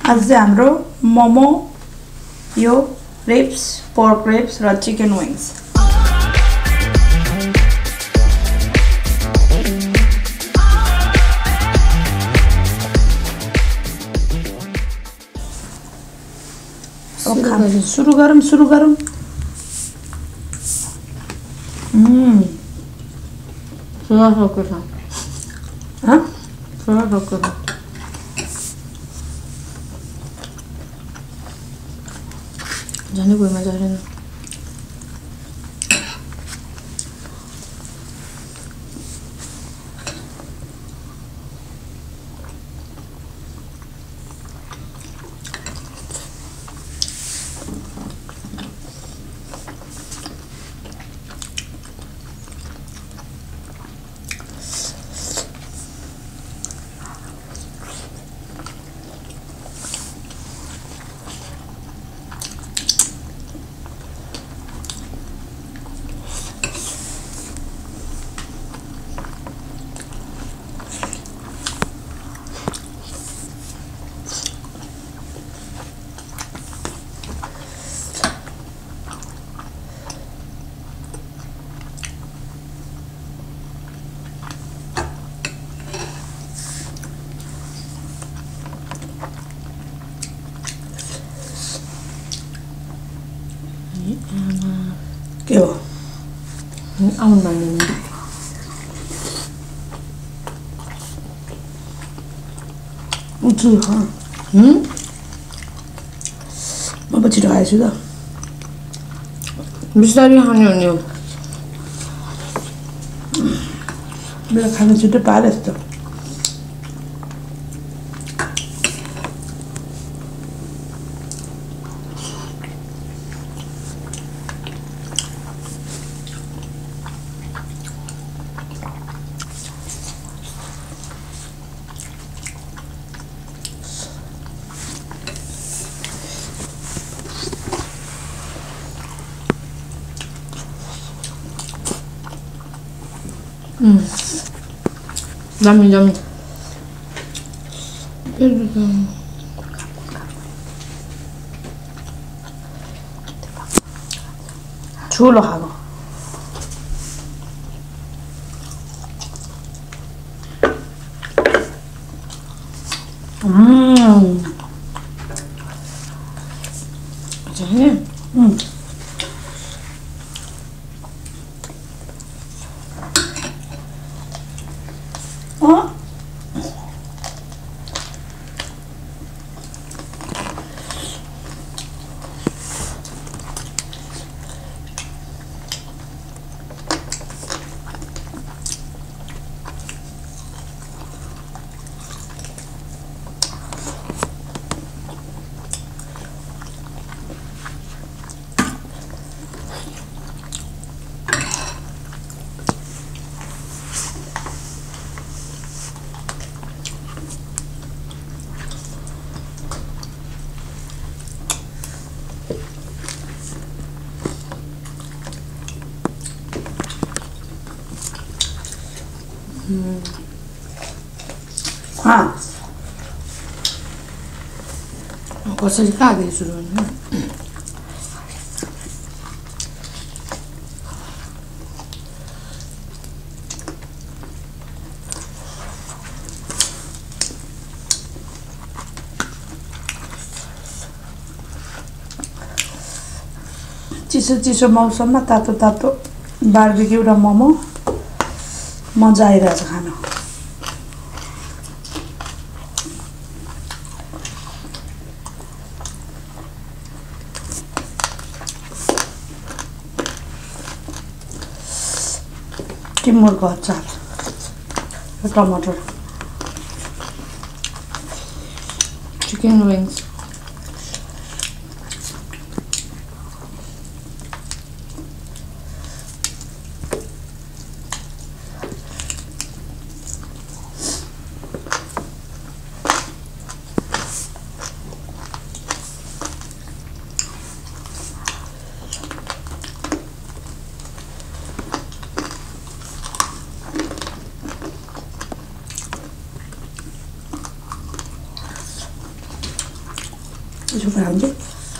आज चाहिँ हाम्रो मोमो यो रिब्स पोर्क रिब्स र चिकन विङ्स सुरु गरौँ जाने कोही मजा आएन के हो आउनु भन्दैन उठ्छु म पछि आएछु त बिस्तारै खाने हो नि मेरो खाना छिटो पारे जस्तो Yummy, yummy. ठुलो खाएको कसरी खाँदै सुरु हुन्छ चिसो चिसो मौसममा तातो तातो बार्बिक्यू र मोमो मजा आइरहेछ खान टिमुरको अचार र टमाटर चिकन विङ्स चिसो खान्छ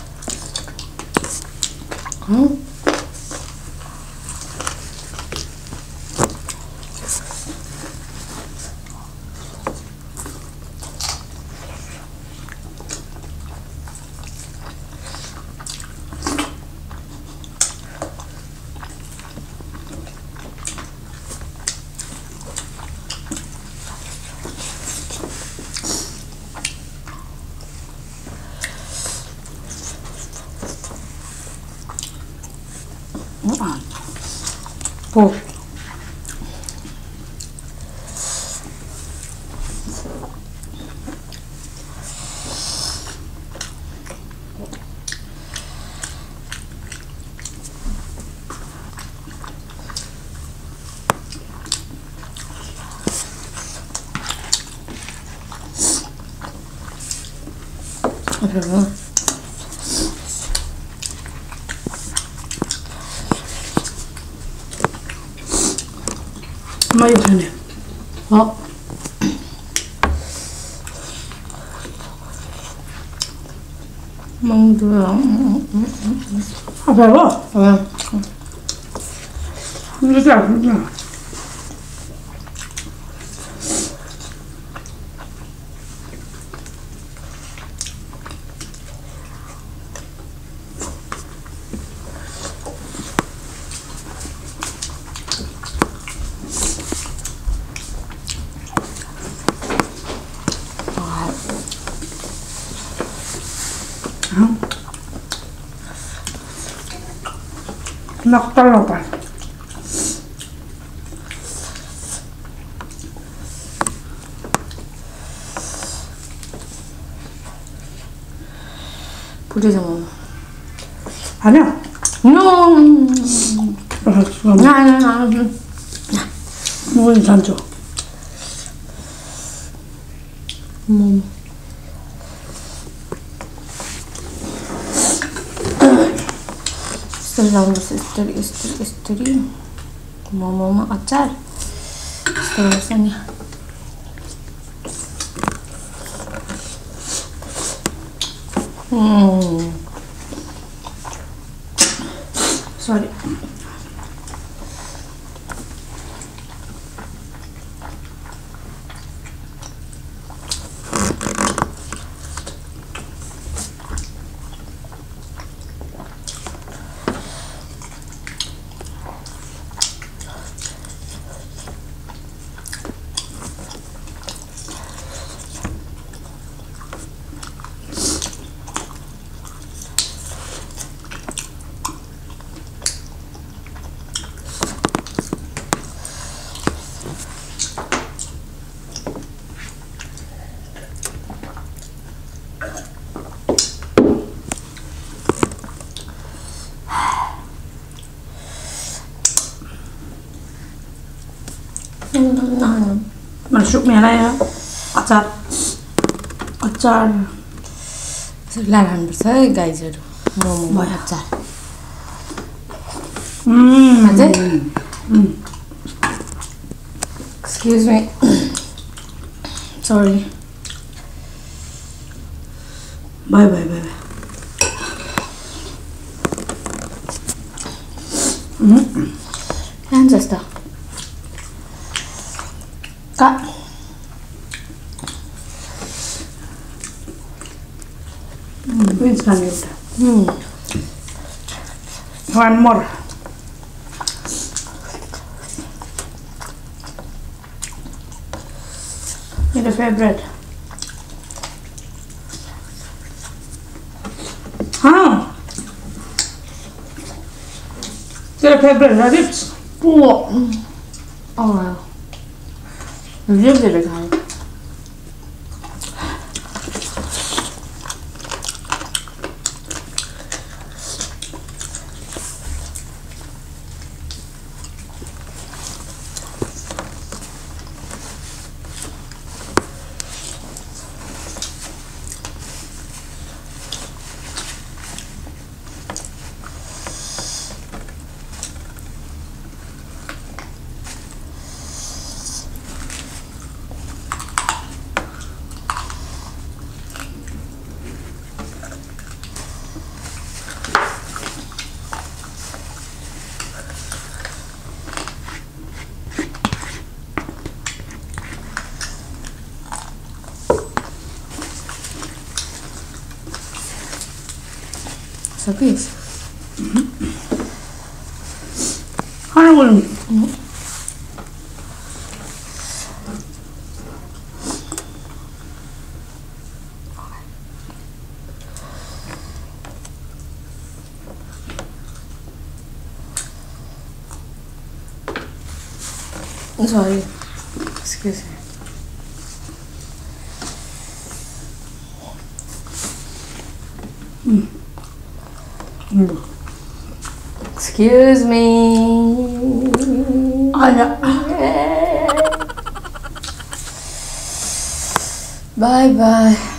pork. Mấy cái này đó mong được à phải không? Vâng. Nó chả cũng chả. Nakatalapan. 부리잖아. 아니야. No. 뭐 괜찮죠? Istri mau acar terusannya sorry Masuk merah ya acar लालान पर्छ गाइजहरु मोमोमा अचार अझै Excuse me. Sorry. Bye. Yang jasta. Kak. Wins kan itu. One more. Your favorite? Huh? Your favorite rabbits? Oh. Oh. Really good. Sakis. खाना बोल्नु Sorry. Excuse me. Excuse me. आजा Bye bye.